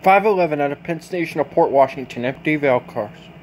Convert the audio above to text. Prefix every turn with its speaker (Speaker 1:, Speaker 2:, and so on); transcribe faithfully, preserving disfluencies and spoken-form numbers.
Speaker 1: five eleven at a Penn Station of Port Washington, empty rail cars.